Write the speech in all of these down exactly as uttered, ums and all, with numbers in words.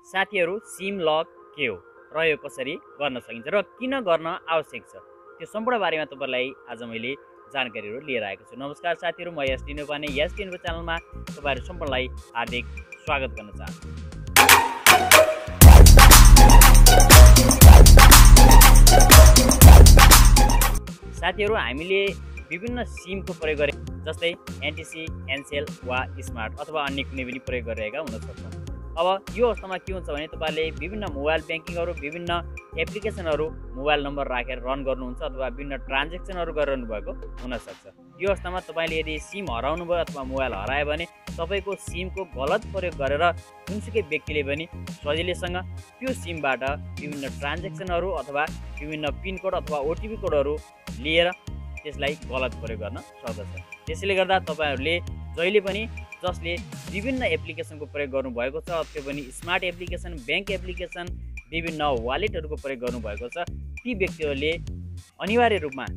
साथीहरु SIM lock के हो र यो कसरी गर्न सकिन्छ र किन गर्न आवश्यक छ त्यो सम्पूर्ण बारेमा तपाईहरुलाई आज मैले जानकारीहरु लिएर आएको छु। नमस्कार साथीहरु, म एसटी नेपाने एसटी इन्फो च्यानलमा तपाईहरु सम्पूर्णलाई हार्दिक स्वागत गर्न चाहन्छु। साथीहरु, हामीले विभिन्न सिमको प्रयोग गरे जस्तै एनटिसी, एनसेल वा स्मार्ट अथवा अन्य कुनै पनि प्रयोग गरिरहेका हुन सक्छौं। अब यो अवस्थामा के हुन्छ भने तपाईहरुले विभिन्न मोबाइल ब्याङ्किङहरु, विभिन्न एप्लिकेसनहरु मोबाइल नम्बर राखेर रन गर्नुहुन्छ अथवा विभिन्न ट्रान्ज्याक्सनहरु गरिरहनु भएको हुन सक्छ। यो अवस्थामा तपाईले यदि सिम हराउनु भयो अथवा मोबाइल हरायो भने तपाईको सिमको गलत प्रयोग गरेर जुनसुकै व्यक्तिले पनि सजिलैसँग त्यो सिमबाट विभिन्न ट्रान्ज्याक्सनहरु अथवा विभिन्न पिन कोड अथवा ओटीपी कोडहरु लिएर त्यसलाई गलत प्रयोग गर्न सक्दछ। त्यसैले गर्दा तपाईहरुले जहिले पनि जसले विभिन्न एप्लिकेसनको प्रयोग गर्नु भएको छ, त्यो पनि स्मार्ट एप्लिकेसन, बैंक एप्लिकेसन, विभिन्न वालेटहरुको प्रयोग गर्नु भएको छ, ती व्यक्तिहरुले अनिवार्य रूपमा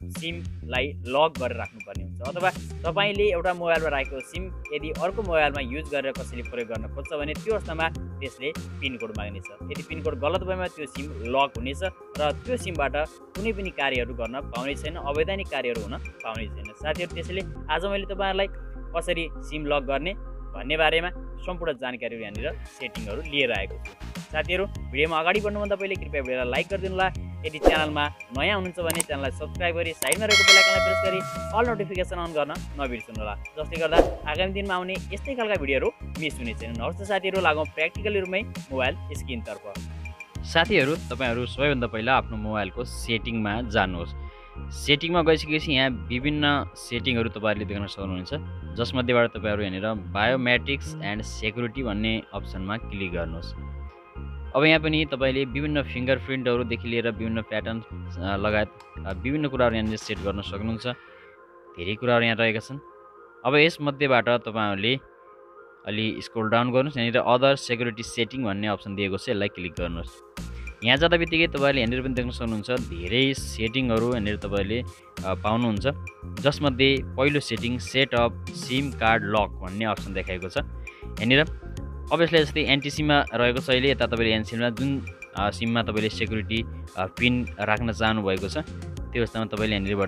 सिमलाई लक गरेर राख्नुपर्ने हुन्छ। अथवा तपाईले एउटा मोबाइलमा राखेको सिम यदि अर्को मोबाइलमा युज गरेर कसैले प्रयोग गर्न खोज्छ भने त्यो अवस्थामा त्यसले पिन कोड माग्नेछ। यदि पिन कोड गलत भएमा त्यो सिम लक हुनेछ र त्यो सिमबाट कुनै पनि कार्यहरु गर्न पाउने छैन, अवैधानिक कार्यहरु हुन पाउने छैन। साथीहरु, त्यसैले आज मैले तपाईहरुलाई कसरी सिम लक गर्ने भन्ने बारेमा सम्पूर्ण जानकारीहरु यहाँनिर सेटिङहरु लिएर आएको छु। साथीहरु, भिडियोमा अगाडि बढ्नुभन्दा पहिले कृपया भिडियोलाई लाइक गरिदिनु होला। यदि च्यानलमा नयाँ हुनुहुन्छ भने च्यानललाई सब्स्क्राइब गरी साइडमा रहेको बेल आइकनलाई प्रेस गरी अल नोटिफिकेसन अन गर्न नबिर्सनु होला, जसले गर्दा आगामी दिनमा आउने यस्तै खालका भिडियोहरु मिस हुने छैनन्। हवस् त साथीहरु, लागौं प्र्याक्टिकली रुपमै मोबाइल स्क्रिनतर्फ। साथीहरु, तपाईहरु सबैभन्दा पहिला आफ्नो मोबाइलको सेटिङमा जानुहोस्। सेटिङमा गइसकेपछि यहाँ विभिन्न सेटिङहरु तपाईहरुले देख्न सक्नुहुन्छ, जसमध्येबाट तपाईहरु यहाँनिर बायोमेट्रिक्स एन्ड सेक्युरिटी भन्ने अप्सनमा क्लिक गर्नुहोस्। अब यहाँ पनि तपाईले विभिन्न फिङ्गरप्रिन्टहरुदेखि लिएर विभिन्न प्याटर्न लगायत विभिन्न कुराहरु यहाँनिर सेट गर्न सक्नुहुन्छ। धेरै कुराहरु यहाँ रहेका छन्। अब यसमध्येबाट तपाईहरुले अलि स्क्रोल डाउन गर्नुहोस्, यहाँनिर अदर सेक्युरिटी सेटिङ भन्ने अप्सन दिएको छ, यसलाई क्लिक गर्नुहोस्। यहाँ जाँदा बित्तिकै तपाईले यहाँनिर पनि देख्न सक्नुहुन्छ धेरै सेटिङहरु यहाँनिर तपाईले पाउनुहुन्छ, जसमध्ये पहिलो setting set up SIM card lock भन्ने अप्सन देखाएको छ। यहाँनिर अभियसली जस्तै एनटिसीमा रहेको छ अहिले, यता तपाईले एनसिलमा जुन सिममा तपाईले सेक्युरिटी पिन राख्न चाहनु भएको छ त्यो अवस्थामा तपाईले यहाँनिरबाट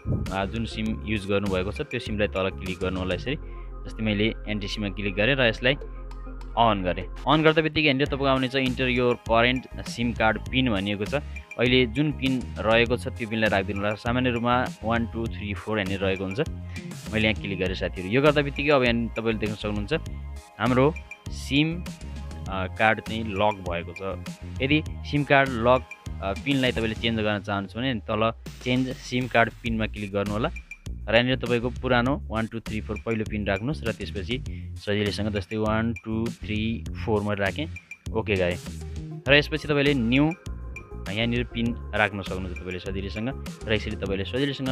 जुन सिम युज गर्नुभएको छ त्यो सिमलाई तल क्लिक गर्नु होला। यसरी जस्तै मैले एनटिसीमा क्लिक गरेँ र यसलाई अन गरेँ। अन गर्दा बित्तिकै यहाँनिर तपाईको आउनेछ enter your current SIM card PIN भनिएको छ। अहिले जुन पिन रहेको छ त्यो पिनलाई राखिदिनु होला। सामान्य रूपमा वान टू थ्री फोर यहाँनिर रहेको हुन्छ। मैले यहाँ क्लिक गरेँ साथीहरु। यो गर्दा बित्तिकै अब यहाँ तपाईले देख्न सक्नुहुन्छ हाम्रो सिम कार्ड चाहिँ लक भएको छ। यदि सिम कार्ड लक पिनलाई तपाईले चेन्ज गर्न चाहनुहुन्छ भने तल चेन्ज सिम कार्ड पिनमा क्लिक गर्नु होला र यहाँनिर तपाईको पुरानो वान टू थ्री फोर पहिलो पिन राख्नुहोस् र त्यसपछि सजिलैसँग जस्तै वान टू थ्री फोर मैले राखेँ, ओके गरेँ र यसपछि तपाईले न्यू यहाँनिर पिन राख्न सक्नुहुन्छ तपाईले सजिलैसँग र यसरी तपाईले सजिलैसँग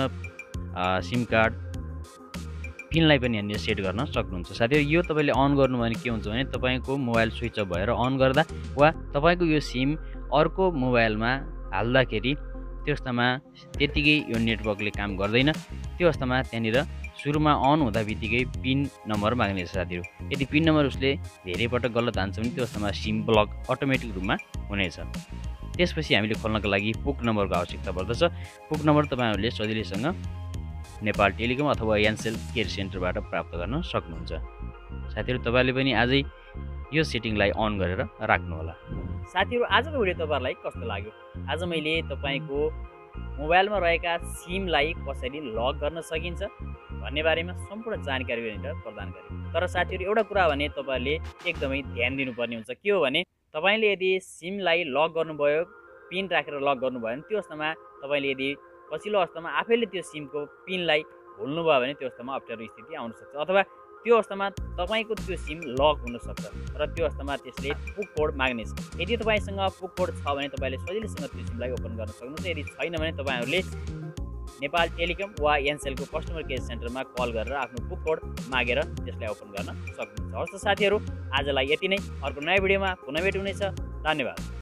सिम कार्ड पिनलाई पनि यहाँनिर सेट गर्न सक्नुहुन्छ। साथीहरु, यो तपाईले अन गर्नु भने के हुन्छ भने तपाईको मोबाइल स्विच अफ भएर अन गर्दा वा तपाईको यो सिम अर्को मोबाइलमा हाल्दाखेरि त्यो अवस्थामा त्यतिकै यो नेटवर्कले काम गर्दैन। त्यो अवस्थामा त्यहाँनिर सुरुमा अन हुँदा बित्तिकै पिन नम्बर माग्नेछ साथीहरु। यदि पिन नम्बर उसले धेरै पटक गलत हान्छ भने त्यो अवस्थामा सिम ब्लक अटोमेटिक रूपमा हुनेछ। त्यसपछि हामीले खोल्नको लागि पुक नम्बरको आवश्यकता पर्दछ। पुक नम्बर तपाईहरुले सजिलैसँग नेपाल टेलिकम अथवा एनसेल केयर सेन्टरबाट प्राप्त गर्न सक्नुहुन्छ। साथीहरु, तपाईले पनि आजै यो सेटिङलाई अन गरेर राख्नु होला। साथीहरु, आजको भिडियो तपाईहरुलाई कस्तो लाग्यो? आज मैले तपाईको मोबाइलमा रहेका सिमलाई कसरी लक गर्न सकिन्छ भन्ने बारेमा सम्पूर्ण जानकारी यहाँनिर प्रदान गरेँ। तर साथीहरु, एउटा कुरा भने तपाईहरुले एकदमै ध्यान दिनुपर्ने हुन्छ। के हो भने तपाईले यदि सिमलाई लक गर्नुभयो, पिन राखेर लक गर्नुभयो भने त्यो अवस्थामा तपाईले यदि पछिल्लो अवस्थामा आफैले त्यो सिमको पिनलाई भुल्नुभयो भने त्यो अवस्थामा अप्ठ्यारो स्थिति आउन सक्छ अथवा त्यो अवस्थामा तपाईको त्यो सिम लक हुन सक्छ र त्यो अवस्थामा त्यसले पुक कोड माग्नेछ। यदि तपाईसँग पुक कोड छ भने तपाईले सजिलैसँग त्यो सिमलाई ओपन गर्न सक्नुहुन्छ। यदि छैन भने तपाईहरुले नेपाल टेलिकम वा एनसेलको कस्टमर केयर सेन्टरमा कल गरेर आफ्नो पुक कोड मागेर त्यसलाई ओपन गर्न सक्नुहुन्छ। हवस् त साथीहरु, आजलाई यति नै। अर्को नयाँ भिडियोमा पुनः भेट हुनेछ। धन्यवाद।